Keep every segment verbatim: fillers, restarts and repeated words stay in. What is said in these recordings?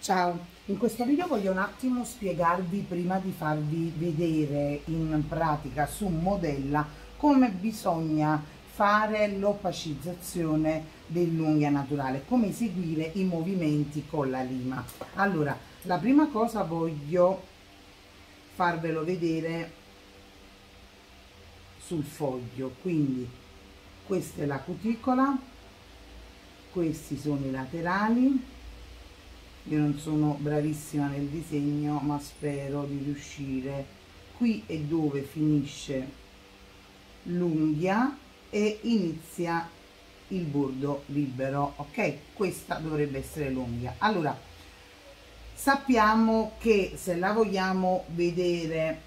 Ciao, in questo video voglio un attimo spiegarvi, prima di farvi vedere in pratica su modella, come bisogna fare l'opacizzazione dell'unghia naturale, come eseguire i movimenti con la lima. Allora, la prima cosa voglio farvelo vedere sul foglio. Quindi questa è la cuticola, questi sono i laterali. Io non sono bravissima nel disegno, ma spero di riuscire. Qui è dove finisce l'unghia e inizia il bordo libero, ok? Questa dovrebbe essere l'unghia. Allora, sappiamo che se la vogliamo vedere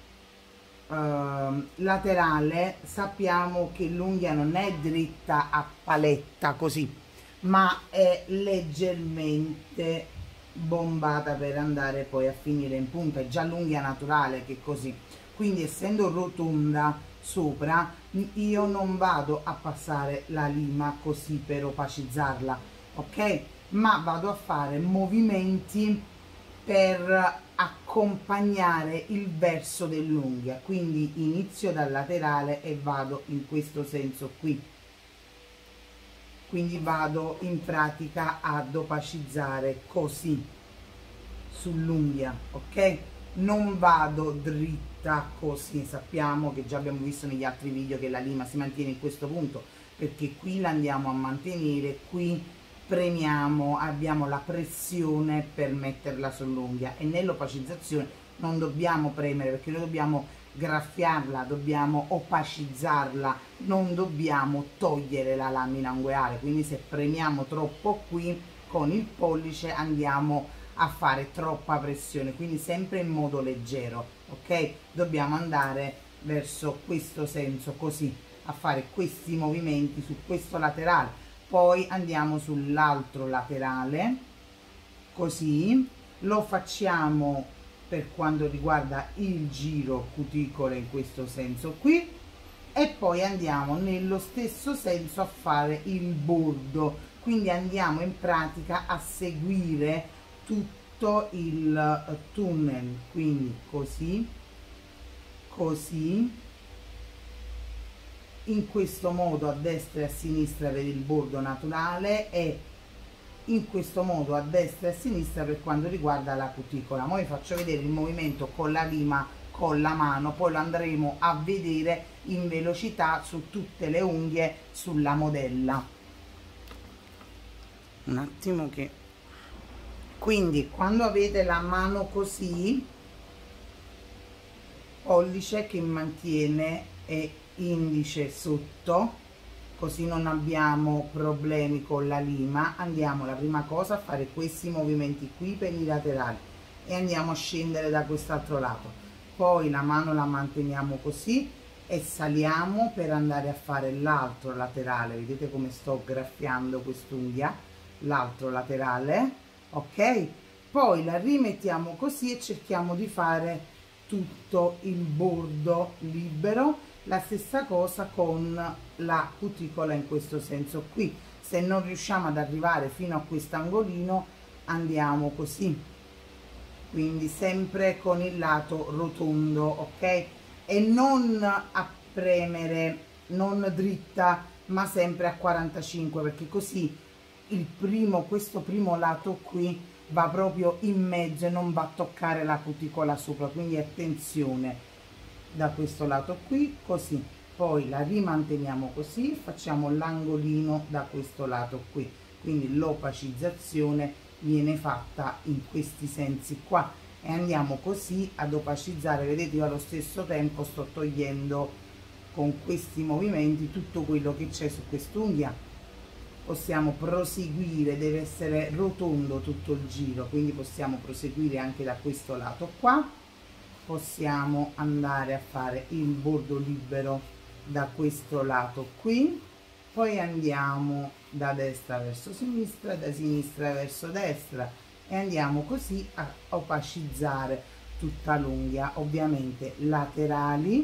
Uh, laterale, sappiamo che l'unghia non è dritta a paletta così, ma è leggermente bombata per andare poi a finire in punta. È già l'unghia naturale che è così, quindi essendo rotonda sopra io non vado a passare la lima così per opacizzarla, ok? Ma vado a fare movimenti per accompagnare il verso dell'unghia, quindi inizio dal laterale e vado in questo senso qui, quindi vado in pratica ad opacizzare così sull'unghia, ok? Non vado dritta così. Sappiamo che già abbiamo visto negli altri video che la lima si mantiene in questo punto, perché qui la andiamo a mantenere, qui premiamo, abbiamo la pressione per metterla sull'unghia, e nell'opacizzazione non dobbiamo premere perché noi dobbiamo graffiarla, dobbiamo opacizzarla, non dobbiamo togliere la lamina ungueale. Quindi se premiamo troppo qui con il pollice andiamo a fare troppa pressione, quindi sempre in modo leggero, ok? Dobbiamo andare verso questo senso, così, a fare questi movimenti su questo laterale. Poi andiamo sull'altro laterale, così lo facciamo per quanto riguarda il giro cuticole in questo senso qui, e poi andiamo nello stesso senso a fare il bordo, quindi andiamo in pratica a seguire tutto il tunnel, quindi così, così, in questo modo a destra e a sinistra per il bordo naturale, e in questo modo a destra e a sinistra per quanto riguarda la cuticola. Ora vi faccio vedere il movimento con la lima, con la mano, poi lo andremo a vedere in velocità su tutte le unghie sulla modella. Un attimo che... Quindi quando avete la mano così, pollice che mantiene e indice sotto, così non abbiamo problemi con la lima, andiamo la prima cosa a fare questi movimenti qui per i laterali e andiamo a scendere da quest'altro lato, poi la mano la manteniamo così e saliamo per andare a fare l'altro laterale. Vedete come sto graffiando quest'unghia, l'altro laterale, ok? Poi la rimettiamo così e cerchiamo di fare tutto il bordo libero. La stessa cosa con la cuticola in questo senso qui. Se non riusciamo ad arrivare fino a quest'angolino andiamo così, quindi sempre con il lato rotondo, ok? E non a premere, non dritta, ma sempre a quarantacinque, perché così il primo, questo primo lato qui va proprio in mezzo e non va a toccare la cuticola sopra, quindi attenzione da questo lato qui, così, poi la rimanteniamo così, facciamo l'angolino da questo lato qui, quindi l'opacizzazione viene fatta in questi sensi qua e andiamo così ad opacizzare. Vedete, io allo stesso tempo sto togliendo con questi movimenti tutto quello che c'è su quest'unghia. Possiamo proseguire, deve essere rotondo tutto il giro, quindi possiamo proseguire anche da questo lato qua. Possiamo andare a fare il bordo libero da questo lato qui, poi andiamo da destra verso sinistra, da sinistra verso destra e andiamo così a opacizzare tutta l'unghia, ovviamente laterali,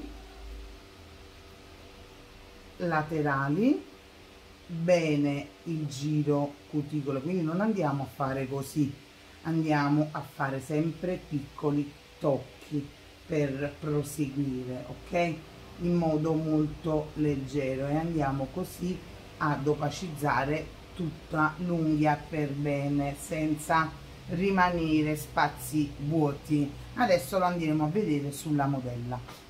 laterali, bene il giro cuticolo, quindi non andiamo a fare così, andiamo a fare sempre piccoli tocchi per proseguire, ok, in modo molto leggero, e andiamo così ad opacizzare tutta l'unghia per bene senza rimanere spazi vuoti. Adesso lo andremo a vedere sulla modella.